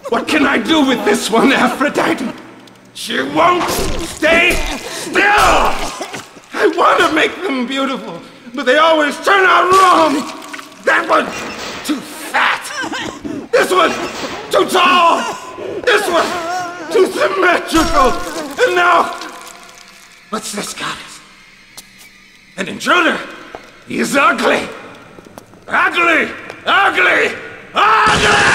What can I do with this one, Aphrodite? She won't stay still! I want to make them beautiful, but they always turn out wrong! That one's too fat! This one's too tall! This one's too symmetrical! And now... what's this goddess? An intruder! He's ugly! Ugly! Ugly! Ugly!